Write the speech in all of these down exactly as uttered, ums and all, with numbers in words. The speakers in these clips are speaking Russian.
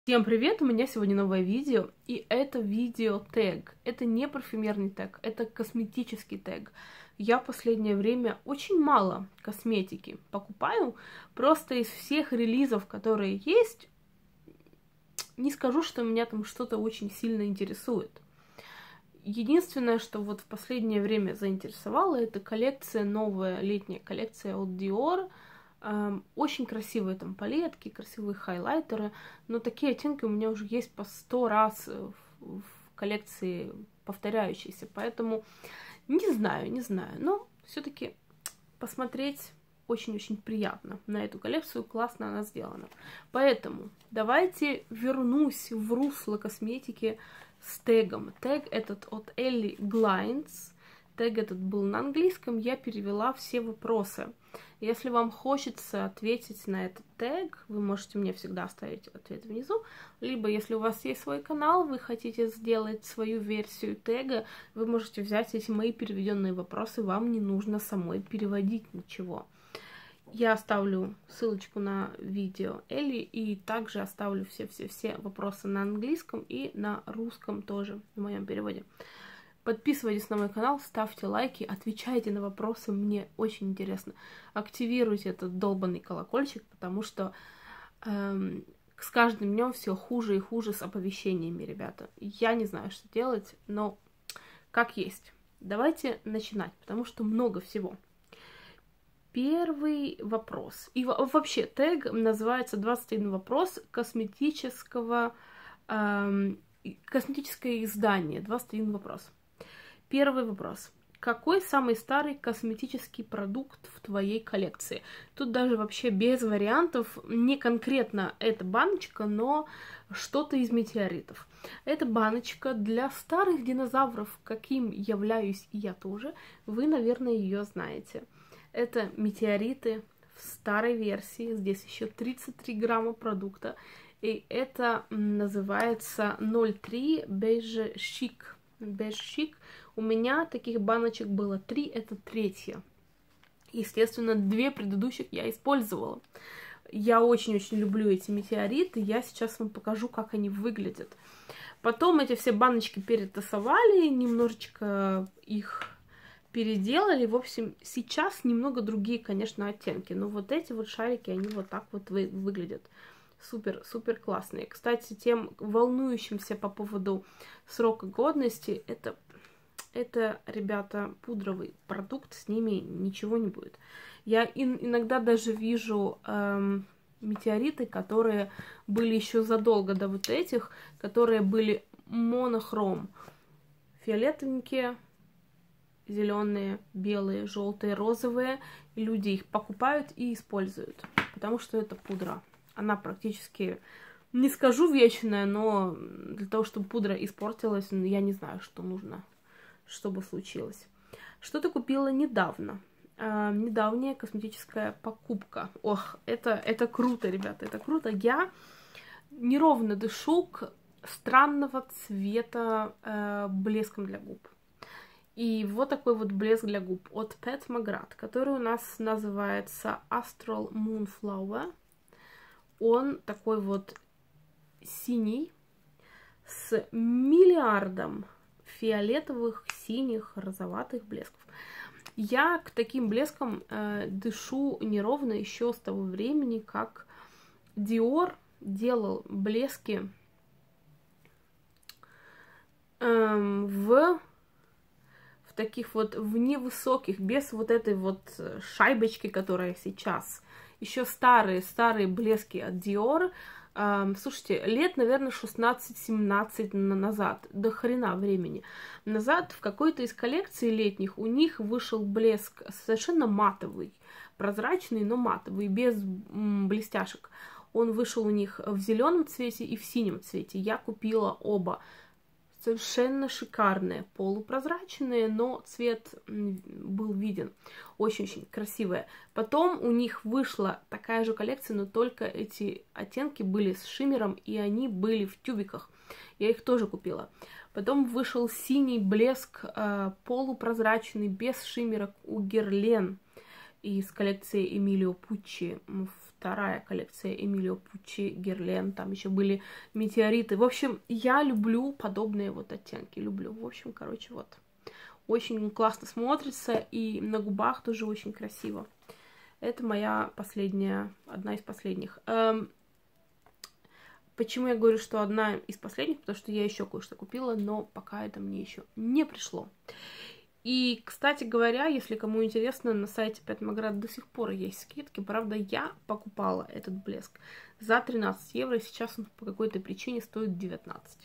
Всем привет! У меня сегодня новое видео, и это видео тег. Это не парфюмерный тег, это косметический тег. Я в последнее время очень мало косметики покупаю, просто из всех релизов, которые есть, не скажу, что меня там что-то очень сильно интересует. Единственное, что вот в последнее время заинтересовало, это коллекция, новая летняя коллекция от Dior. Очень красивые там палетки, красивые хайлайтеры, но такие оттенки у меня уже есть по сто раз в, в коллекции повторяющиеся, поэтому не знаю, не знаю, но все-таки посмотреть очень-очень приятно на эту коллекцию, классно она сделана. Поэтому давайте вернусь в русло косметики с тегом. Тег этот от Ellie Glines. Тег этот был на английском, я перевела все вопросы. Если вам хочется ответить на этот тег, вы можете мне всегда оставить ответ внизу. Либо, если у вас есть свой канал, вы хотите сделать свою версию тега, вы можете взять эти мои переведенные вопросы, вам не нужно самой переводить ничего. Я оставлю ссылочку на видео Элли и также оставлю все-все-все вопросы на английском и на русском тоже в моем переводе. Подписывайтесь на мой канал, ставьте лайки, отвечайте на вопросы, мне очень интересно. Активируйте этот долбанный колокольчик, потому что эм, с каждым днем все хуже и хуже с оповещениями, ребята. Я не знаю, что делать, но как есть. Давайте начинать, потому что много всего. Первый вопрос. И вообще тег называется двадцать один вопрос косметического, эм, косметическое издание. двадцать один вопрос. Первый вопрос. Какой самый старый косметический продукт в твоей коллекции? Тут даже вообще без вариантов, не конкретно эта баночка, но что-то из метеоритов. Эта баночка для старых динозавров, каким являюсь и я тоже. Вы, наверное, ее знаете. Это метеориты в старой версии. Здесь еще тридцать три грамма продукта. И это называется ноль три Beige Chic. Beige Chic. У меня таких баночек было три, это третья. Естественно, две предыдущих я использовала. Я очень-очень люблю эти метеориты. Я сейчас вам покажу, как они выглядят. Потом эти все баночки перетасовали, немножечко их переделали. В общем, сейчас немного другие, конечно, оттенки. Но вот эти вот шарики, они вот так вот вы выглядят. Супер, супер классные. Кстати, тем волнующимся по поводу срока годности, это, это, ребята, пудровый продукт, с ними ничего не будет. Я ин, иногда даже вижу эм, метеориты, которые были еще задолго до вот этих, которые были монохром. Фиолетовенькие, зеленые, белые, желтые, розовые. И люди их покупают и используют, потому что это пудра. Она практически, не скажу вечная, но для того, чтобы пудра испортилась, я не знаю, что нужно, чтобы случилось. Что ты купила недавно? А, недавняя косметическая покупка. Ох, это, это круто, ребята, это круто. Я неровно дышу к странного цвета э, блеском для губ. И вот такой вот блеск для губ от Pat McGrath, который у нас называется Astral Moonflower. Он такой вот синий, с миллиардом фиолетовых, синих, розоватых блесков. Я к таким блескам э, дышу неровно еще с того времени, как Dior делал блески э, в, в таких вот, в невысоких, без вот этой вот шайбочки, которая сейчас. Еще старые-старые блески от Dior. Эм, слушайте, лет, наверное, шестнадцать-семнадцать назад, до хрена времени. Назад в какой-то из коллекций летних у них вышел блеск совершенно матовый, прозрачный, но матовый, без м, блестяшек. Он вышел у них в зеленом цвете и в синем цвете. Я купила оба. Совершенно шикарные, полупрозрачные, но цвет был виден. Очень-очень красивые. Потом у них вышла такая же коллекция, но только эти оттенки были с шиммером, и они были в тюбиках. Я их тоже купила. Потом вышел синий блеск, э, полупрозрачный, без шиммера у Guerlain из коллекции Эмилио Пуччи в вторая коллекция Эмилио Пуччи, Герлен, там еще были метеориты. В общем, я люблю подобные вот оттенки, люблю. В общем, короче, вот. Очень классно смотрится, и на губах тоже очень красиво. Это моя последняя, одна из последних. Эм, почему я говорю, что одна из последних? Потому что я еще кое-что купила, но пока это мне еще не пришло. И, кстати говоря, если кому интересно, на сайте Pat McGrath до сих пор есть скидки. Правда, я покупала этот блеск за тринадцать евро, и сейчас он по какой-то причине стоит девятнадцать.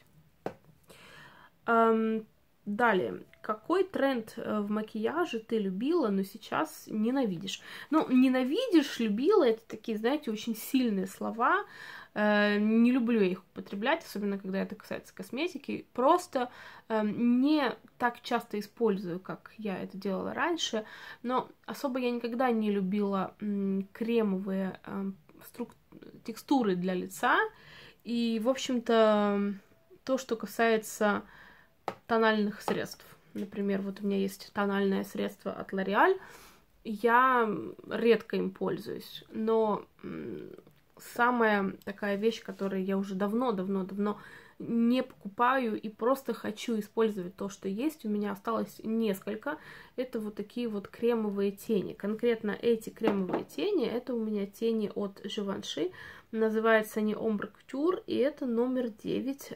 Эм, далее. Какой тренд в макияже ты любила, но сейчас ненавидишь? Ну, ненавидишь, любила, это такие, знаете, очень сильные слова. Не люблю я их употреблять, особенно когда это касается косметики. Просто не так часто использую, как я это делала раньше. Но особо я никогда не любила кремовые текстуры для лица. И, в общем-то, то, что касается тональных средств. Например, вот у меня есть тональное средство от L'Oréal. Я редко им пользуюсь, но самая такая вещь, которую я уже давно-давно-давно не покупаю и просто хочу использовать то, что есть, у меня осталось несколько, это вот такие вот кремовые тени. Конкретно эти кремовые тени, это у меня тени от Givenchy, называются они Ombre Couture, и это номер девять,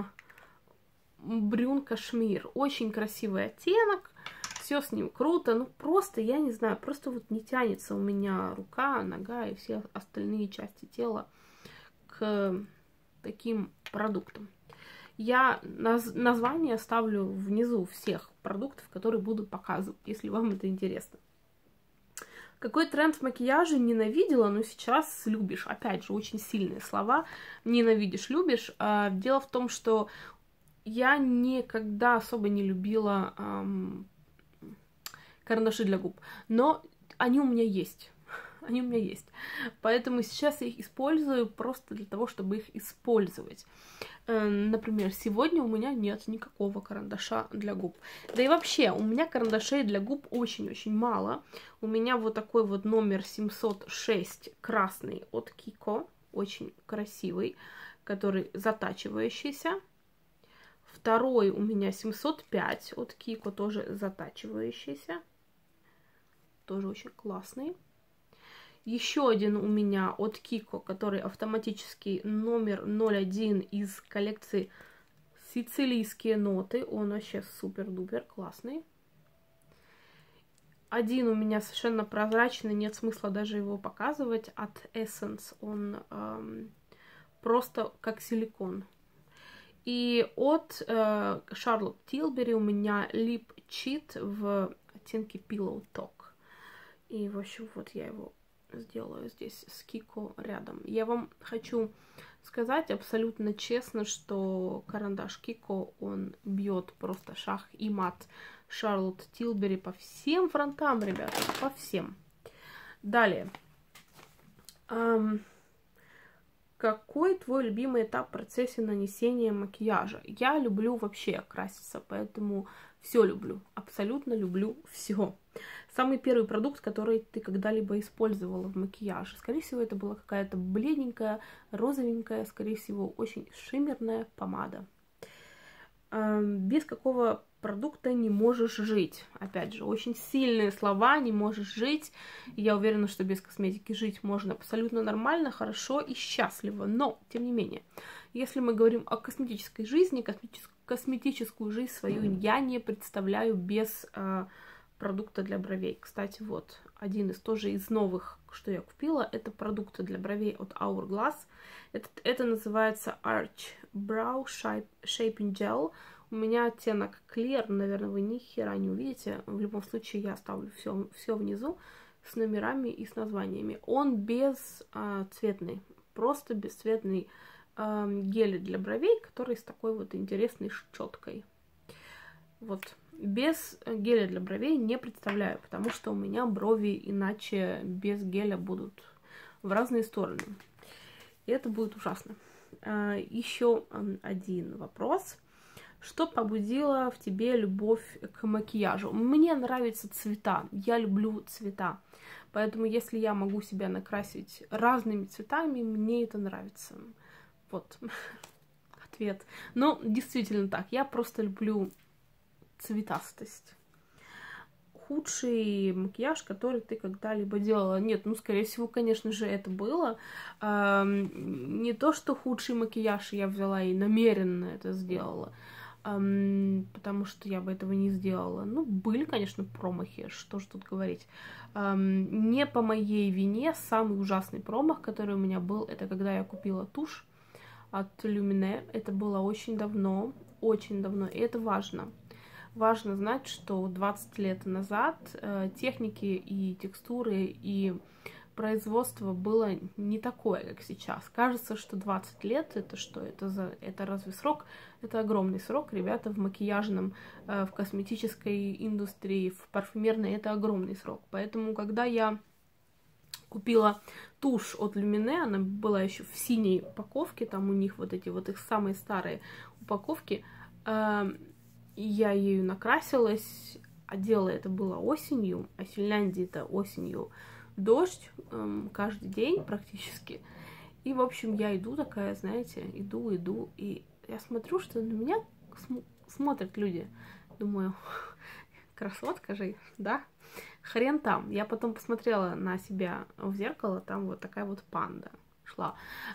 Брюн Кашмир. Очень красивый оттенок, все с ним круто, ну просто, я не знаю, просто вот не тянется у меня рука, нога и все остальные части тела к таким продуктам. Я наз название оставлю внизу всех продуктов, которые буду показывать, если вам это интересно. Какой тренд в макияже ненавидела, но сейчас любишь? Опять же, очень сильные слова. Ненавидишь, любишь. Дело в том, что я никогда особо не любила эм, карандаши для губ, но они у меня есть, они у меня есть, поэтому сейчас я их использую просто для того, чтобы их использовать. Эм, например, сегодня у меня нет никакого карандаша для губ, да и вообще у меня карандашей для губ очень-очень мало. У меня вот такой вот номер семьсот шесть красный от Kiko, очень красивый, который затачивающийся. Второй у меня семьсот пять от Kiko, тоже затачивающийся. Тоже очень классный. Еще один у меня от Kiko, который автоматический, номер ноль один из коллекции Сицилийские ноты. Он вообще супер-дупер классный. Один у меня совершенно прозрачный, нет смысла даже его показывать. От Essence он эм, просто как силикон. И от э, Charlotte Tilbury у меня Lip Cheat в оттенке Pillow Talk. И, в общем, вот я его сделаю здесь с Kiko рядом. Я вам хочу сказать абсолютно честно, что карандаш Kiko, он бьет просто шах и мат Charlotte Tilbury по всем фронтам, ребята, по всем. Далее. Эм... Какой твой любимый этап в процессе нанесения макияжа? Я люблю вообще краситься, поэтому все люблю, абсолютно люблю все. Самый первый продукт, который ты когда-либо использовала в макияже, скорее всего, это была какая-то бледненькая, розовенькая, скорее всего, очень шиммерная помада. Без какого продукта не можешь жить? Опять же, очень сильные слова, не можешь жить. Я уверена, что без косметики жить можно абсолютно нормально, хорошо и счастливо. Но, тем не менее, если мы говорим о косметической жизни, косметическую, косметическую жизнь свою я не представляю без э, продукта для бровей. Кстати, вот, один из тоже из новых, что я купила, это продукты для бровей от Hourglass. Это, это называется Arch Brow Shaping Gel. У меня оттенок Clear, наверное, вы ни хера не увидите. В любом случае, я оставлю все, все внизу с номерами и с названиями. Он без а, цветный, просто бесцветный а, гель для бровей, который с такой вот интересной щеткой. Вот. Без геля для бровей не представляю, потому что у меня брови иначе без геля будут в разные стороны. И это будет ужасно. А, еще один вопрос. Что побудило в тебе любовь к макияжу? Мне нравятся цвета, я люблю цвета. Поэтому если я могу себя накрасить разными цветами, мне это нравится. Вот ответ. Но действительно так, я просто люблю цветастость. Худший макияж, который ты когда-либо делала? Нет, ну, скорее всего, конечно же, это было. Эм, не то, что худший макияж я взяла и намеренно это сделала, эм, потому что я бы этого не сделала. Ну, были, конечно, промахи, что же тут говорить. Эм, не по моей вине. Самый ужасный промах, который у меня был, это когда я купила тушь от Lumene. Это было очень давно, очень давно, и это важно. Важно знать, что двадцать лет назад э, техники и текстуры и производство было не такое, как сейчас. Кажется, что двадцать лет это что? Это, за, это разве срок? Это огромный срок, ребята, в макияжном, э, в косметической индустрии, в парфюмерной это огромный срок. Поэтому, когда я купила тушь от Lumene, она была еще в синей упаковке, там у них вот эти вот их самые старые упаковки, э, я ею накрасилась, а дело это было осенью, а в Финляндии это осенью дождь эм, каждый день практически. И, в общем, я иду такая, знаете, иду, иду, и я смотрю, что на меня см смотрят люди. Думаю, красотка же, да? Хрен там. Я потом посмотрела на себя в зеркало, там вот такая вот панда шла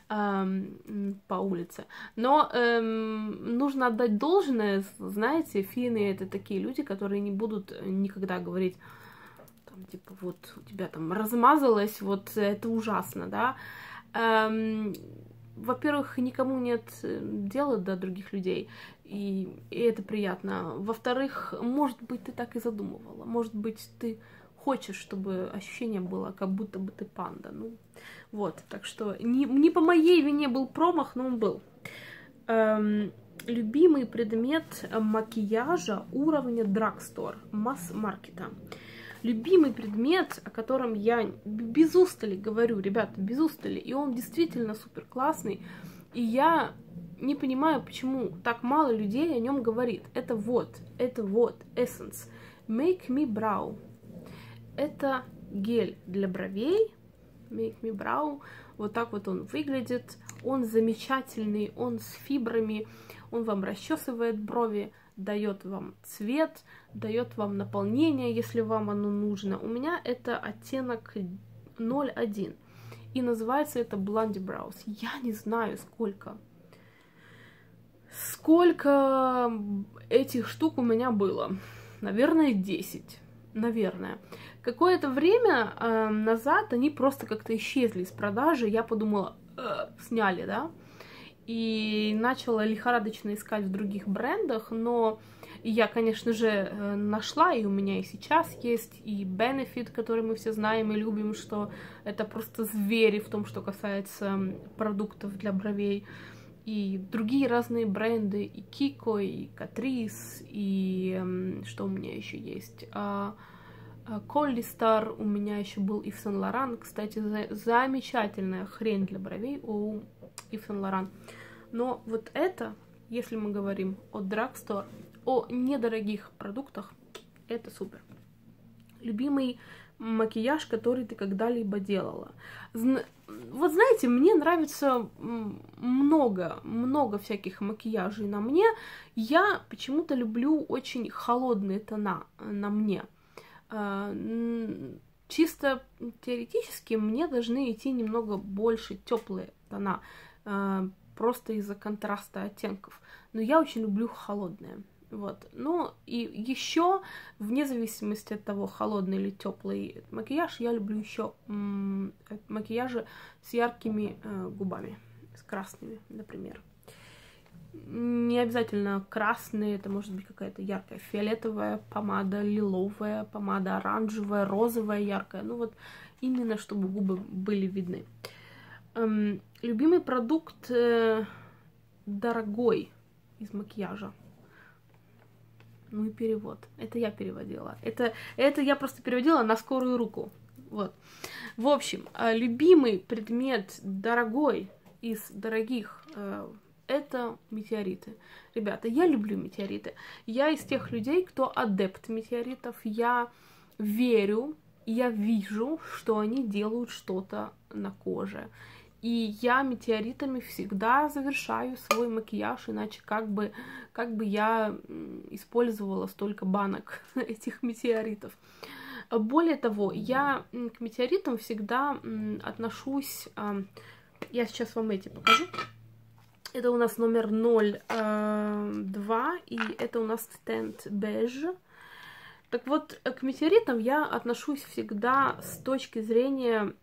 эм, по улице. Но эм, нужно отдать должное, знаете, финны это такие люди, которые не будут никогда говорить, там, типа, вот у тебя там размазалось, вот это ужасно, да. Эм, во-первых, никому нет дела до других людей, и, и это приятно. Во-вторых, может быть, ты так и задумывала, может быть, ты хочешь, чтобы ощущение было, как будто бы ты панда. Ну, вот, так что не, не по моей вине был промах, но он был. Эм, любимый предмет макияжа уровня драгстор, масс-маркета. Любимый предмет, о котором я без устали говорю, ребята, без устали, и он действительно супер классный, и я не понимаю, почему так мало людей о нем говорит. Это вот, это вот, Essence Make Me Brow. Это гель для бровей, Make Me Brow, вот так вот он выглядит, он замечательный, он с фибрами, он вам расчесывает брови, дает вам цвет, дает вам наполнение, если вам оно нужно. У меня это оттенок ноль один, и называется это Blondie Brows. Я не знаю, сколько, сколько этих штук у меня было, наверное, десять. Наверное. Какое-то время э, назад они просто как-то исчезли из продажи. Я подумала, э, сняли, да? И начала лихорадочно искать в других брендах, но я, конечно же, нашла, и у меня и сейчас есть, и Benefit, который мы все знаем и любим, что это просто звери в том, что касается продуктов для бровей. И другие разные бренды, и Kiko, и Catrice, и что у меня еще есть, Collistar, у меня еще был Yves Saint Laurent, кстати, замечательная хрень для бровей у Yves Saint Laurent. Но вот это, если мы говорим о драгстор, о недорогих продуктах, это супер. Любимый макияж, который ты когда-либо делала. Зна... Вот знаете, мне нравится много, много всяких макияжей на мне. Я почему-то люблю очень холодные тона на мне. Чисто теоретически мне должны идти немного больше теплые тона, просто из-за контраста оттенков. Но я очень люблю холодные. Вот. Ну и еще, вне зависимости от того, холодный или теплый макияж, я люблю еще макияжи с яркими э, губами, с красными, например. Не обязательно красные, это может быть какая-то яркая фиолетовая помада, лиловая помада, оранжевая, розовая, яркая. Ну вот именно, чтобы губы были видны. Эм, любимый продукт э, дорогой из макияжа. Ну и перевод. Это я переводила. Это, это я просто переводила на скорую руку. Вот. В общем, любимый предмет дорогой из дорогих э, это метеориты. Ребята, я люблю метеориты. Я из тех людей, кто адепт метеоритов. Я верю, я вижу, что они делают что-то на коже. И я метеоритами всегда завершаю свой макияж, иначе как бы, как бы я использовала столько банок этих метеоритов. Более того, я к метеоритам всегда отношусь... Я сейчас вам эти покажу. Это у нас номер ноль два, и это у нас стенд беж. Так вот, к метеоритам я отношусь всегда с точки зрения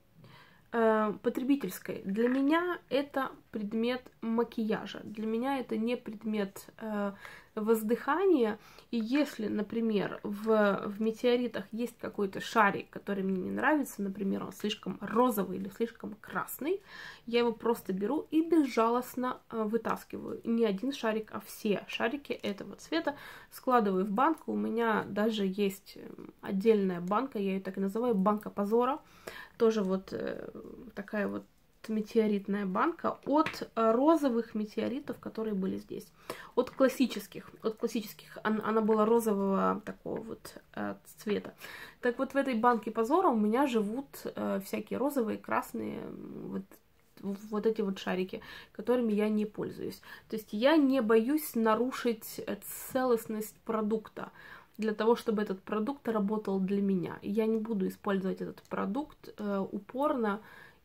э, потребительской. Для меня это предмет макияжа, для меня это не предмет э, воздыхания. И если, например, в, в метеоритах есть какой-то шарик, который мне не нравится, например, он слишком розовый или слишком красный, я его просто беру и безжалостно э, вытаскиваю. Не один шарик, а все шарики этого цвета складываю в банку. У меня даже есть отдельная банка, я ее так и называю, банка позора. Тоже вот э, такая вот метеоритная банка от розовых метеоритов, которые были здесь. От классических, от классических, она была розового такого вот э, цвета. Так вот в этой банке позора у меня живут э, всякие розовые, красные, вот, вот эти вот шарики, которыми я не пользуюсь. То есть я не боюсь нарушить целостность продукта для того, чтобы этот продукт работал для меня. Я не буду использовать этот продукт э, упорно,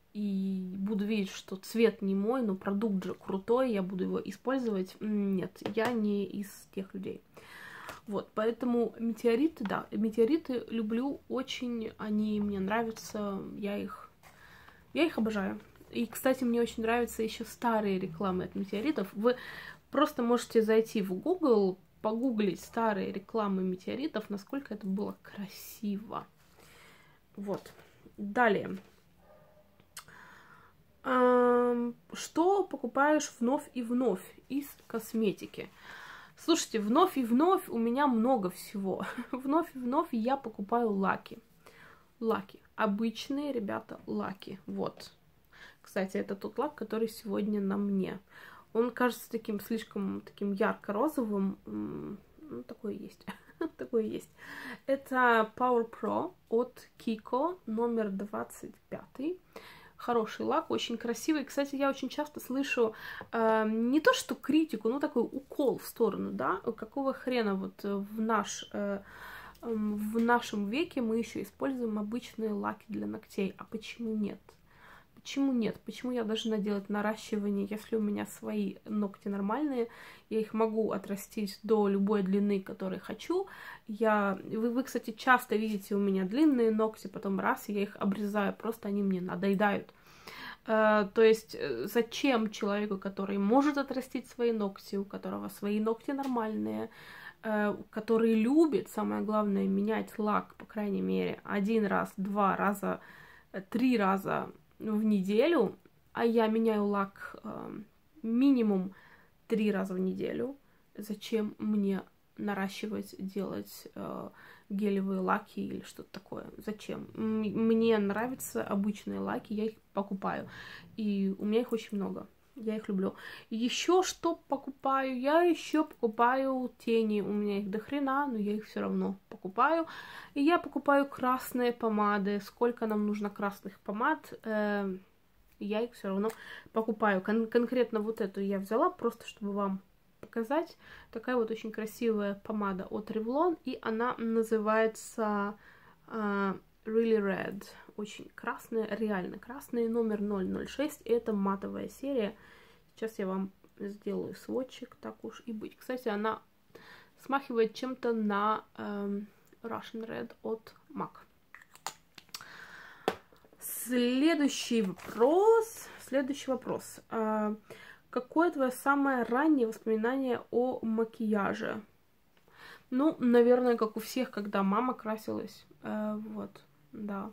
и буду видеть, что цвет не мой, но продукт же крутой, я буду его использовать. Нет, я не из тех людей. Вот, поэтому метеориты, да, метеориты люблю очень, они мне нравятся, я их, я их обожаю. И, кстати, мне очень нравятся еще старые рекламы от метеоритов. Вы просто можете зайти в Google, погуглить старые рекламы метеоритов, насколько это было красиво. Вот, далее. Что покупаешь вновь и вновь из косметики? Слушайте, вновь и вновь у меня много всего. Вновь и вновь я покупаю лаки. Лаки. Обычные, ребята, лаки. Вот. Кстати, это тот лак, который сегодня на мне. Он кажется таким слишком таким ярко-розовым. Ну, такое есть. Такое есть. Это Power Pro от Kiko, номер двадцать пять. Хороший лак, очень красивый. Кстати, я очень часто слышу э, не то что критику, но такой укол в сторону, да, какого хрена вот в, наш, э, в нашем веке мы еще используем обычные лаки для ногтей. А почему нет? Почему нет? Почему я должна делать наращивание, если у меня свои ногти нормальные, я их могу отрастить до любой длины, которой хочу. Я... Вы, вы, кстати, часто видите у меня длинные ногти, потом раз, я их обрезаю, просто они мне надоедают. Uh, то есть зачем человеку, который может отрастить свои ногти, у которого свои ногти нормальные, uh, который любит, самое главное, менять лак, по крайней мере, один раз, два раза, три раза в неделю, а я меняю лак э, минимум три раза в неделю. Зачем мне наращивать, делать э, гелевые лаки или что-то такое? Зачем? Мне нравятся обычные лаки, я их покупаю. И у меня их очень много. Я их люблю. Еще что покупаю? Я еще покупаю тени. У меня их до хрена, но я их все равно покупаю. И я покупаю красные помады. Сколько нам нужно красных помад? Э, я их все равно покупаю. Кон- конкретно вот эту я взяла, просто чтобы вам показать. Такая вот очень красивая помада от Revlon. И она называется э, Really Red. Очень красная, реально красная. Номер ноль ноль шесть. Это матовая серия. Сейчас я вам сделаю сводчик, так уж и быть. Кстати, она смахивает чем-то на э, Russian Red от мак. Следующий вопрос. Следующий вопрос. Э, какое твое самое раннее воспоминание о макияже? Ну, наверное, как у всех, когда мама красилась. Э, вот, да.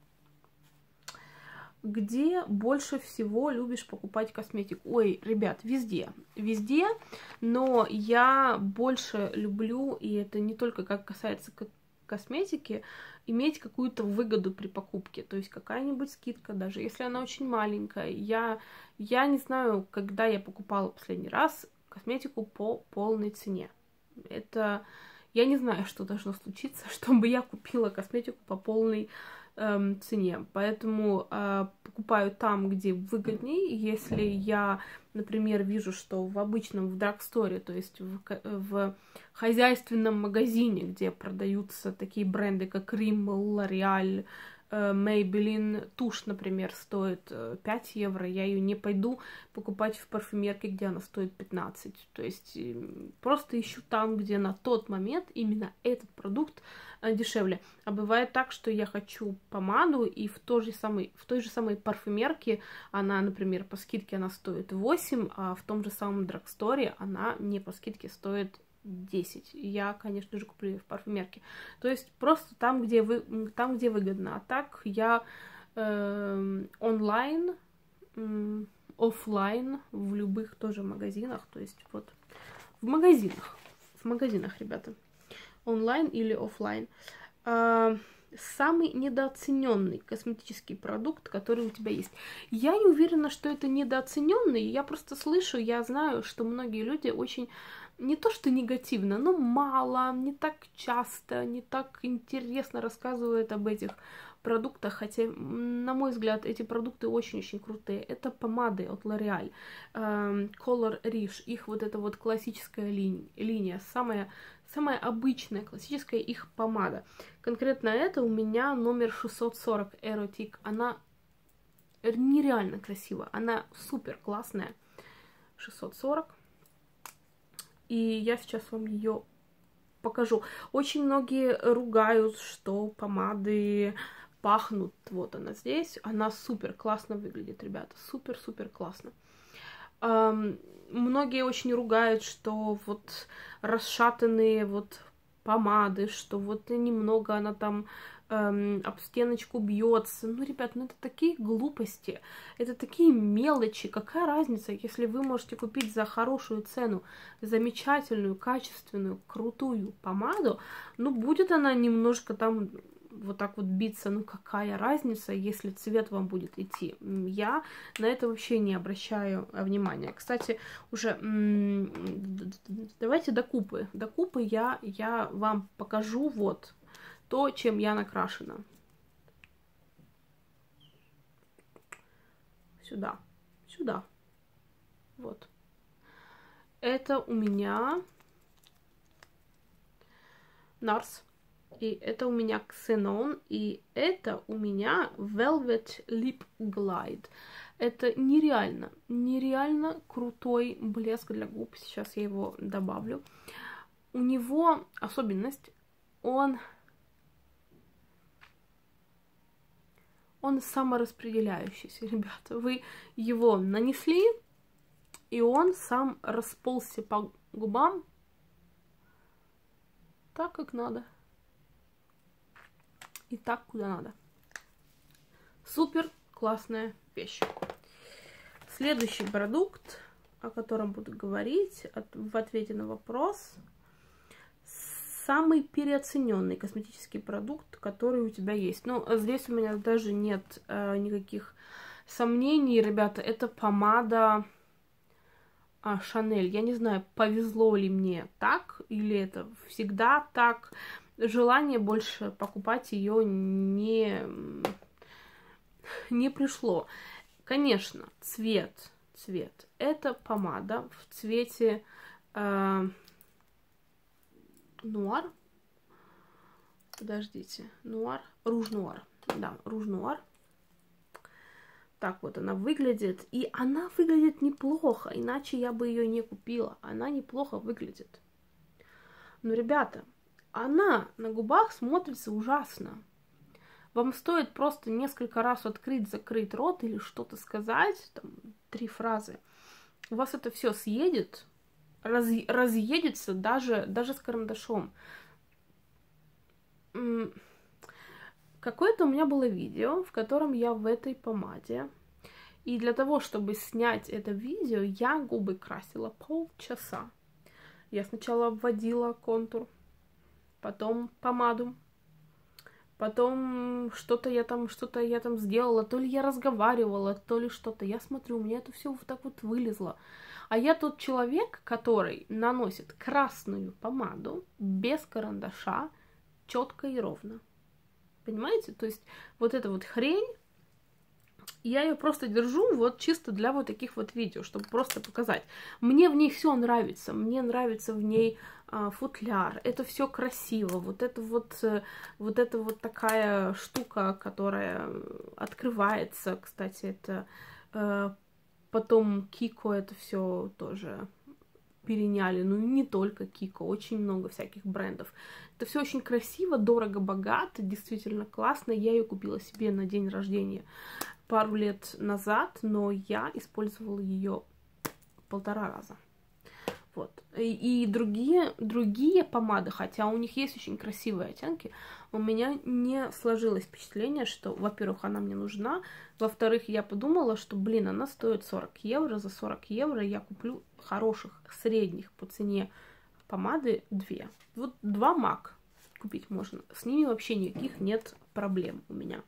Где больше всего любишь покупать косметику? Ой, ребят, везде. Везде, но я больше люблю, и это не только как касается косметике иметь какую-то выгоду при покупке, то есть какая-нибудь скидка, даже если она очень маленькая. Я, я не знаю, когда я покупала последний раз косметику по полной цене. Это... Я не знаю, что должно случиться, чтобы я купила косметику по полной эм, цене. Поэтому э, покупаю там, где выгоднее. Если я, например, вижу, что в обычном, в драгсторе, то есть в, в хозяйственном магазине, где продаются такие бренды, как Rimmel, L'Oreal, Maybelline, тушь, например, стоит пять евро, я ее не пойду покупать в парфюмерке, где она стоит пятнадцать. То есть просто ищу там, где на тот момент именно этот продукт дешевле. А бывает так, что я хочу помаду, и в той же самой, в той же самой парфюмерке она, например, по скидке она стоит восемь, а в том же самом драгсторе она не по скидке стоит десять. Я, конечно же, куплю в парфюмерке. То есть просто там, где, вы, там, где выгодно. А так я э, онлайн, э, офлайн, в любых тоже магазинах. То есть вот в магазинах. В магазинах, ребята. Онлайн или офлайн. Э, самый недооцененный косметический продукт, который у тебя есть. Я не уверена, что это недооцененный. Я просто слышу, я знаю, что многие люди очень... Не то, что негативно, но мало, не так часто, не так интересно рассказывают об этих продуктах, хотя, на мой взгляд, эти продукты очень-очень крутые. Это помады от L'Oreal, э, Color Riche, их вот эта вот классическая линия, линия самая, самая обычная классическая их помада. Конкретно это у меня номер шестьсот сорок Erotic, она нереально красивая, она супер классная, шестьсот сорок. И я сейчас вам ее покажу. Очень многие ругают, что помады пахнут. Вот она здесь. Она супер классно выглядит, ребята. Супер-супер классно. Эм, многие очень ругают, что вот расшатанные вот помады, что вот немного она там эм, об стеночку бьется. Ну, ребят, ну это такие глупости, это такие мелочи. Какая разница, если вы можете купить за хорошую цену замечательную, качественную, крутую помаду, ну, будет она немножко там вот так вот биться, ну какая разница, если цвет вам будет идти. Я на это вообще не обращаю внимания. Кстати, уже давайте до купы. До купы я, я вам покажу вот то, чем я накрашена. Сюда, сюда. Вот. Это у меня Нарс. И это у меня Xenon, и это у меня Velvet Lip Glide. Это нереально, нереально крутой блеск для губ. Сейчас я его добавлю. У него особенность, он, он самораспределяющийся, ребята. Вы его нанесли, и он сам расползся по губам так, как надо. И так, куда надо. Супер классная вещь. Следующий продукт, о котором буду говорить от, в ответе на вопрос. Самый переоцененный косметический продукт, который у тебя есть. Ну, здесь у меня даже нет э, никаких сомнений, ребята. Это помада а, Шанель. Я не знаю, повезло ли мне так, или это всегда так. Желание больше покупать ее не, не пришло. Конечно, цвет, цвет. Это помада в цвете э, нуар. Подождите, нуар, руж-нуар. Да, руж-нуар. Так вот она выглядит. И она выглядит неплохо, иначе я бы ее не купила. Она неплохо выглядит. Но, ребята, она на губах смотрится ужасно. Вам стоит просто несколько раз открыть, закрыть рот или что-то сказать, там, три фразы. У вас это все съедет, раз, разъедется даже, даже с карандашом. Какое-то у меня было видео, в котором я в этой помаде. И для того, чтобы снять это видео, я губы красила полчаса. Я сначала обводила контур, потом помаду, потом что-то я там, что-то я там сделала, то ли я разговаривала, то ли что-то. Я смотрю, у меня это все вот так вот вылезло. А я тот человек, который наносит красную помаду без карандаша, четко и ровно. Понимаете? То есть вот эта вот хрень, я ее просто держу вот чисто для вот таких вот видео, чтобы просто показать. Мне в ней все нравится, мне нравится в ней а, футляр, это все красиво, вот это вот, вот это вот такая штука, которая открывается, кстати, это а, потом Кико это все тоже переняли, ну не только Кико, очень много всяких брендов. Это все очень красиво, дорого, богато, действительно классно. Я ее купила себе на день рождения пару лет назад, но я использовала ее полтора раза. Вот. И, и другие, другие помады, хотя у них есть очень красивые оттенки, у меня не сложилось впечатление, что, во-первых, она мне нужна, во-вторых, я подумала, что, блин, она стоит сорок евро, за сорок евро я куплю хороших, средних по цене помады две. Вот два мак купить можно, с ними вообще никаких нет проблем у меня.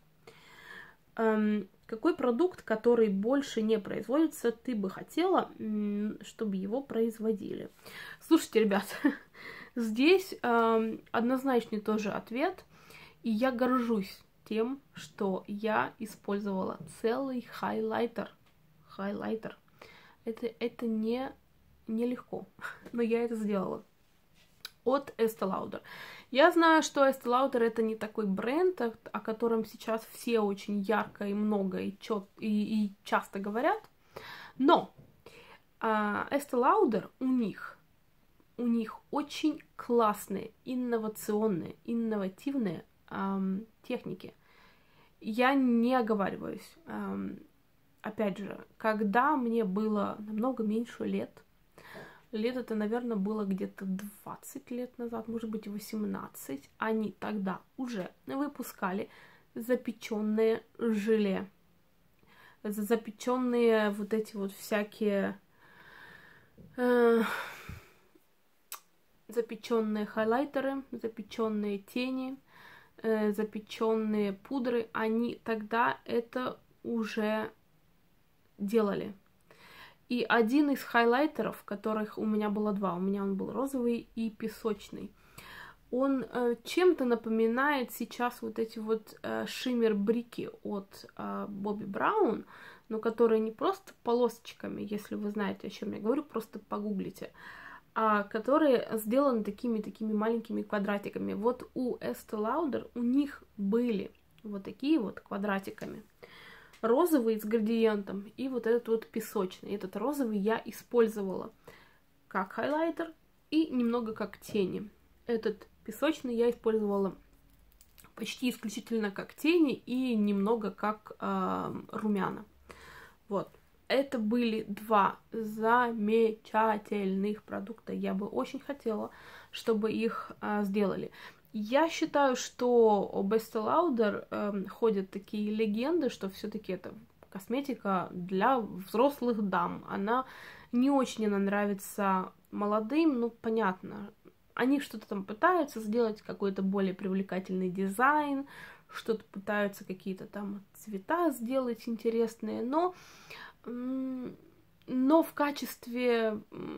Эм, какой продукт, который больше не производится, ты бы хотела, чтобы его производили? Слушайте, ребят, здесь эм, однозначный тоже ответ, и я горжусь тем, что я использовала целый хайлайтер. Хайлайтер. Это, это не, нелегко, но я это сделала. От Estee Lauder. Я знаю, что Estee Lauder это не такой бренд, о котором сейчас все очень ярко и много и, чет, и, и часто говорят, но uh, Estee Lauder у них, у них очень классные, инновационные, инновативные um, техники. Я не оговариваюсь. Um, опять же, когда мне было намного меньше лет, лет это, наверное, было где-то двадцать лет назад, может быть, восемнадцать. Они тогда уже выпускали запеченное желе. Запеченные вот эти вот всякие э, запеченные хайлайтеры, запеченные тени, э, запеченные пудры. Они тогда это уже делали. И один из хайлайтеров, которых у меня было два, у меня он был розовый и песочный, он э, чем-то напоминает сейчас вот эти вот э, шиммер-брики от э, Bobbi Brown, но которые не просто полосочками, если вы знаете, о чем я говорю, просто погуглите, а которые сделаны такими-такими маленькими квадратиками. Вот у Estee Lauder у них были вот такие вот квадратиками. Розовый с градиентом и вот этот вот песочный. Этот розовый я использовала как хайлайтер и немного как тени. Этот песочный я использовала почти исключительно как тени и немного как э, румяна. Вот. Это были два замечательных продукта. Я бы очень хотела, чтобы их э, сделали. Я считаю, что об Estee Lauder э, ходят такие легенды, что все-таки это косметика для взрослых дам. Она не очень она нравится молодым, ну понятно. Они что-то там пытаются сделать, какой-то более привлекательный дизайн, что-то пытаются какие-то там цвета сделать интересные, но, но в качестве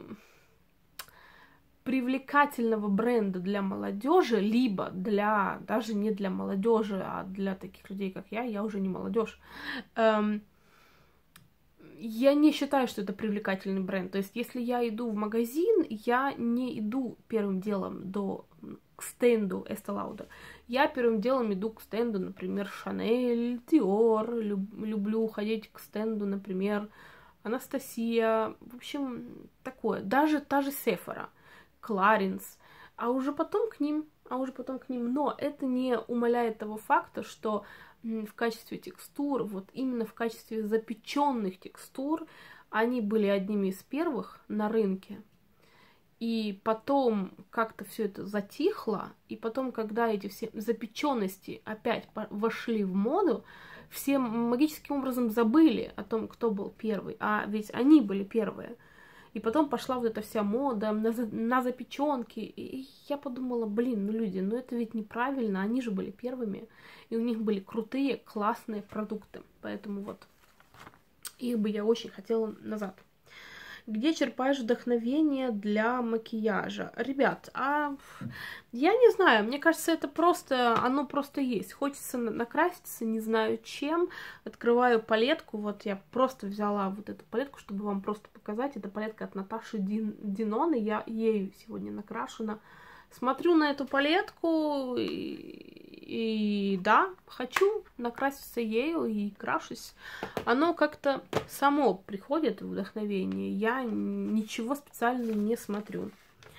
привлекательного бренда для молодежи, либо для, даже не для молодежи, а для таких людей, как я, я уже не молодежь, эм, я не считаю, что это привлекательный бренд. То есть, если я иду в магазин, я не иду первым делом до, к стенду Estee Lauder. Я первым делом иду к стенду, например, Chanel, Dior, люб, люблю ходить к стенду, например, Анастасия, в общем, такое. Даже та же Sephora, Clarins, а уже потом к ним, а уже потом к ним. Но это не умаляет того факта, что в качестве текстур, вот именно в качестве запеченных текстур, они были одними из первых на рынке. И потом как-то все это затихло, и потом, когда эти все запеченности опять вошли в моду, все магическим образом забыли о том, кто был первый, а ведь они были первые. И потом пошла вот эта вся мода на, за, на запеченки. И я подумала, блин, ну люди, ну это ведь неправильно, они же были первыми. И у них были крутые, классные продукты. Поэтому вот, их бы я очень хотела назад. Где черпаешь вдохновение для макияжа? Ребят, а я не знаю, мне кажется, это просто, оно просто есть. Хочется накраситься, не знаю чем. Открываю палетку, вот я просто взяла вот эту палетку, чтобы вам просто показать. Это палетка от Наташи Дин, Динон, и я ею сегодня накрашена. Смотрю на эту палетку и, и да, хочу накраситься ею и крашусь. Оно как-то само приходит, вдохновение. Я ничего специально не смотрю.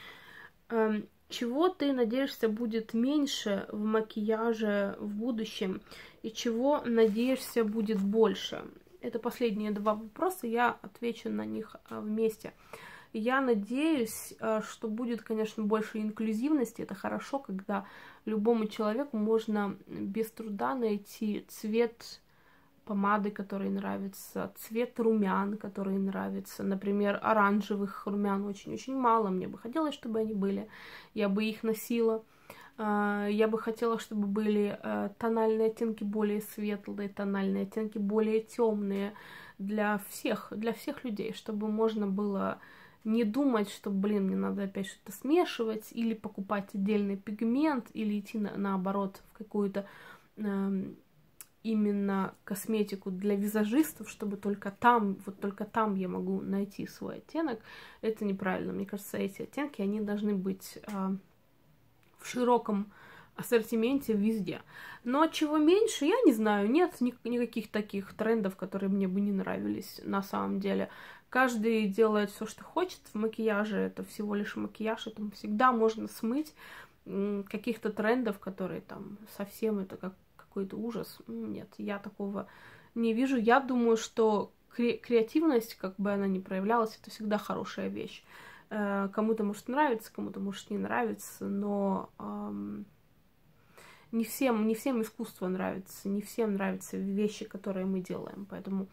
Чего ты надеешься будет меньше в макияже в будущем? И чего надеешься будет больше? Это последние два вопроса, я отвечу на них вместе. Я надеюсь, что будет, конечно, больше инклюзивности. Это хорошо, когда любому человеку можно без труда найти цвет помады, который нравится, цвет румян, который нравится. Например, оранжевых румян очень-очень мало. Мне бы хотелось, чтобы они были. Я бы их носила. Я бы хотела, чтобы были тональные оттенки более светлые, тональные оттенки более темные для всех, для всех людей, чтобы можно было не думать, что, блин, мне надо опять что-то смешивать, или покупать отдельный пигмент, или идти на, наоборот в какую-то э, именно косметику для визажистов, чтобы только там, вот только там я могу найти свой оттенок. Это неправильно. Мне кажется, эти оттенки, они должны быть э, в широком ассортименте везде. Но чего меньше, я не знаю, нет ни никаких таких трендов, которые мне бы не нравились на самом деле. Каждый делает все, что хочет в макияже, это всего лишь макияж, это всегда можно смыть каких-то трендов, которые там совсем это как какой-то ужас. Нет, я такого не вижу. Я думаю, что кре креативность, как бы она ни проявлялась, это всегда хорошая вещь. Кому-то может нравиться, кому-то может не нравиться, но эм, не всем, не всем искусство нравится, не всем нравятся вещи, которые мы делаем, поэтому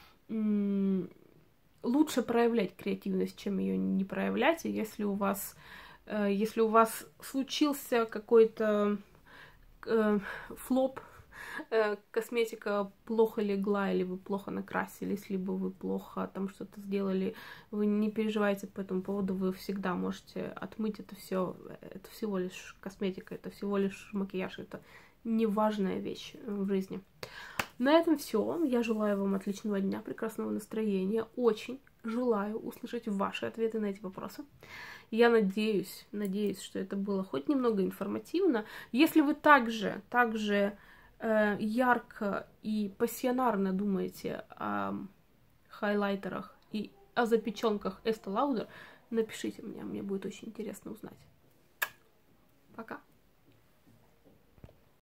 м лучше проявлять креативность, чем ее не проявлять. И если у вас, э, если у вас случился какой-то э, флоп, э, косметика плохо легла, или вы плохо накрасились, либо вы плохо там что-то сделали, вы не переживайте по этому поводу, вы всегда можете отмыть это все. Это всего лишь косметика, это всего лишь макияж, это неважная вещь в жизни. На этом все. Я желаю вам отличного дня, прекрасного настроения. Очень желаю услышать ваши ответы на эти вопросы. Я надеюсь, надеюсь, что это было хоть немного информативно. Если вы также, также э, ярко и пассионарно думаете о хайлайтерах и о запеченках Estee Lauder, напишите мне, мне будет очень интересно узнать. Пока!